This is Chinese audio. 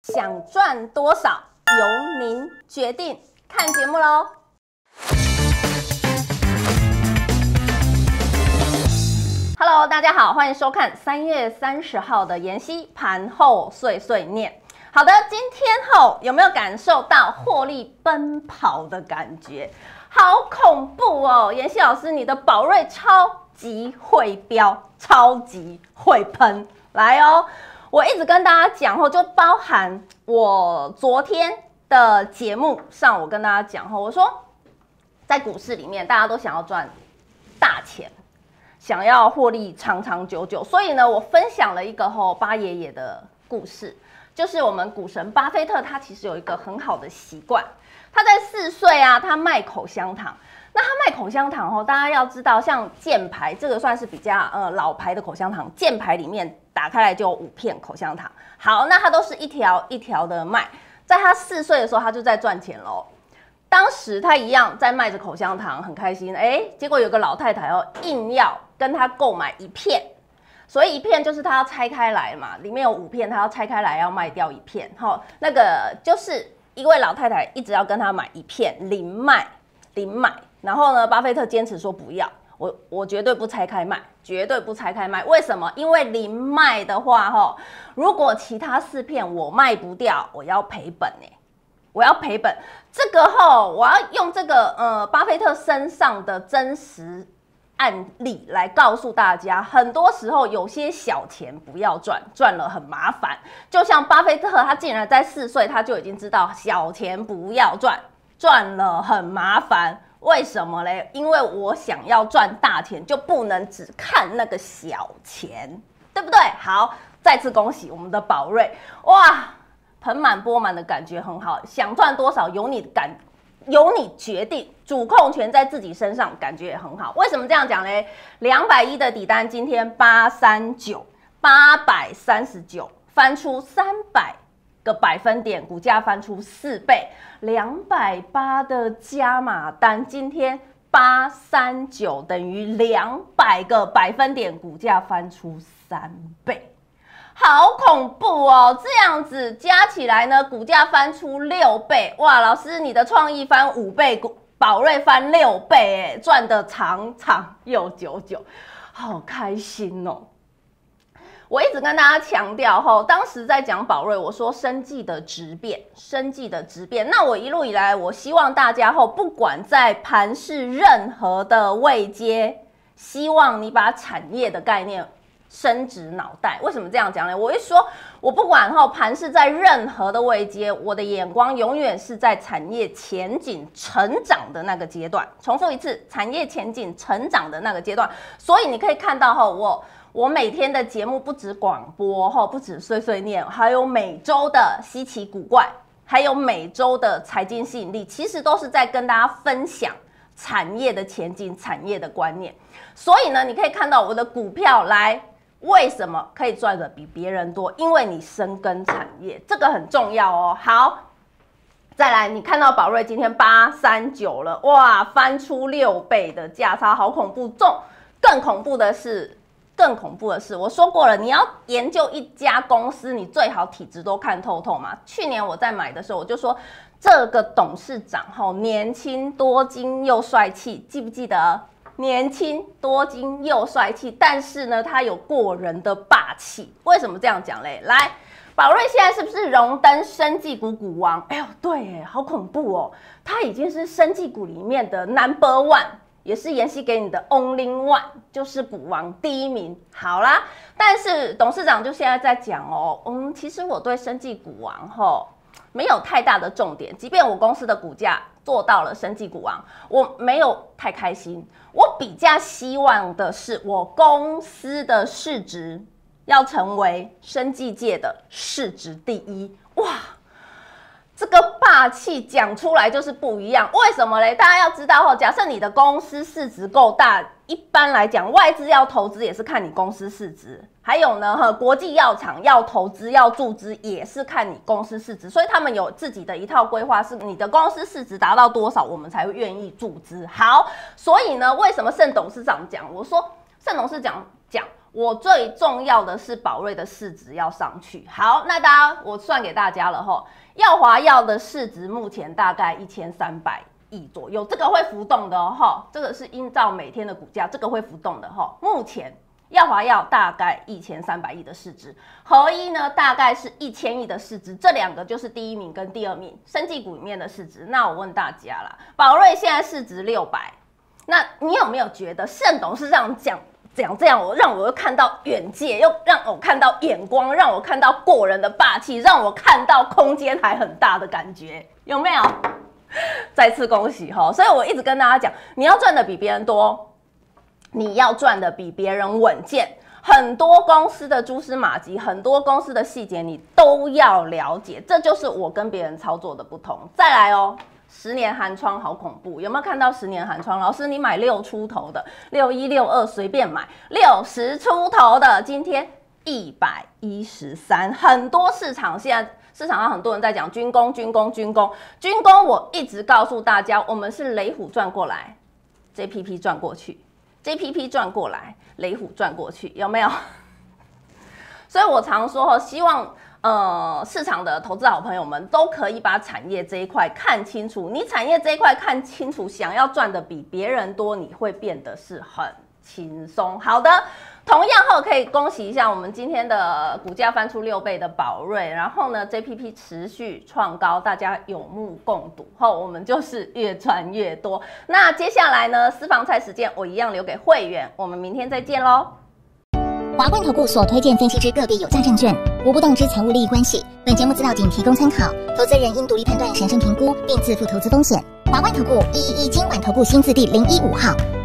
想赚多少由您决定。看节目喽。Hello， 大家好，欢迎收看3月30号的妍希盘后碎碎念。好的，今天有没有感受到获利奔跑的感觉？好恐怖哦！妍希老师，你的宝瑞超级会飙，超级会喷，来哦！我一直跟大家讲就包含我昨天的节目上，我跟大家讲我说在股市里面，大家都想要赚大钱，想要获利长长久久，所以呢，我分享了一个巴爷爷的故事，就是我们股神巴菲特，他其实有一个很好的习惯，他在4岁啊，他卖口香糖。那他卖口香糖大家要知道，像箭牌这个算是比较老牌的口香糖，箭牌里面打开来就有5片口香糖。好，那他都是一条一条的卖，在他4岁的时候，他就在赚钱喽。当时他一样在卖着口香糖，很开心，结果有个老太太硬要跟他购买1片，所以1片就是他要拆开来嘛，里面有5片，他要拆开来要卖掉1片，那个就是一位老太太一直要跟他买1片，零买，然后呢，巴菲特坚持说不要，我绝对不拆开卖，绝对不拆开卖，为什么？因为零卖的话如果其他4片我卖不掉，我要赔本我要赔本，这个我要用这个巴菲特身上的真实案例来告诉大家，很多时候有些小钱不要赚，赚了很麻烦。就像巴菲特，他竟然在4岁他就已经知道小钱不要赚，赚了很麻烦。为什么嘞？因为我想要赚大钱，就不能只看那个小钱，对不对？好，再次恭喜我们的宝瑞，哇！盆满钵满的感觉很好，想赚多少由你决定，主控权在自己身上，感觉也很好。为什么这样讲呢？210的底单今天839，翻出300个百分点，股价翻出4倍。280的加码单今天839，等于200个百分点，股价翻出3倍。好恐怖哦！这样子加起来呢，股价翻出6倍，哇！老师，你的创意翻5倍，宝瑞翻6倍，赚得长长又久久，好开心哦！我一直跟大家强调当时在讲宝瑞，我说生技的质变，那我一路以来，我希望大家不管在盘市任何的位阶，希望你把产业的概念深植脑袋。为什么这样讲呢？我一说，我不管盘势在任何的位阶，我的眼光永远是在产业前景成长的那个阶段。重复一次，产业前景成长的那个阶段。所以你可以看到我每天的节目不止广播不止碎碎念，还有每周的稀奇古怪，还有每周的财经吸引力，其实都是在跟大家分享产业的前景、产业的观念。所以呢，你可以看到我的股票来。为什么可以赚的比别人多？因为你深耕产业，这个很重要哦。好，再来，你看到宝瑞今天839了，哇，翻出6倍的价差，好恐怖！更恐怖的是，我说过了，你要研究一家公司，你最好体质都看透透嘛。去年我在买的时候，我就说这个董事长年轻多金又帅气，记不记得？年轻多金又帅气，但是呢，他有过人的霸气。为什么这样讲嘞？来，宝瑞现在是不是荣登生技股股王？哎呦，对耶，好恐怖哦！他已经是生技股里面的 No.1， 也是妍希给你的 Only One， 就是股王第1名。好啦，但是董事长就现在在讲其实我对生技股王没有太大的重点，即便我公司的股价做到了生技股王，我没有太开心。我比较希望的是，我公司的市值要成为生技界的市值第1。哇，这个霸气讲出来就是不一样。为什么嘞？大家要知道假设你的公司市值够大，一般来讲，外资要投资也是看你公司市值。还有呢，国际药厂要投资要注资也是看你公司市值，所以他们有自己的一套规划，是你的公司市值达到多少，我们才会愿意注资。好，所以呢，为什么盛董事长讲？我说盛董事长讲， 我最重要的是宝瑞的市值要上去。好，那大家我算给大家了吼，耀华药的市值目前大概1300亿左右，这个会浮动的哦，这个是依照每天的股价，这个会浮动的哈。目前耀华药大概1300亿的市值，合一呢大概是1000亿的市值，这两个就是第一名跟第二名，生技股里面的市值。那我问大家啦，宝瑞现在市值600，那你有没有觉得盛董事长讲这样，让我又看到远界，又让我看到眼光，让我看到过人的霸气，让我看到空间还很大的感觉，有没有？再次恭喜哈！所以我一直跟大家讲，你要赚的比别人多，你要赚的比别人稳健。很多公司的蛛丝马迹，很多公司的细节，你都要了解，这就是我跟别人操作的不同。再来哦，10年寒窗好恐怖，有没有看到10年寒窗？老师，你买6出头的，61、62随便买，60出头的，今天113，很多市场现在。市场上很多人在讲军工，我一直告诉大家，我们是雷虎转过来 ，JPP 转过去 ，JPP 转过来，雷虎转过去，有没有？所以我常说希望市场的投资好朋友们都可以把产业这一块看清楚。你产业这一块看清楚，想要赚的比别人多，你会变得是很轻松。好的。同样后可以恭喜一下我们今天的股价翻出6倍的宝瑞，然后呢 JPP 持续创高，大家有目共睹后，我们就是越赚越多。那接下来呢私房菜时间我一样留给会员，我们明天再见咯。 华冠投顾所推荐分析之个别有价证券，无不当之财务利益关系。本节目资料仅提供参考，投资人应独立判断、审慎评估，并自负投资风险。华冠投顾111金管投顾新字第015号。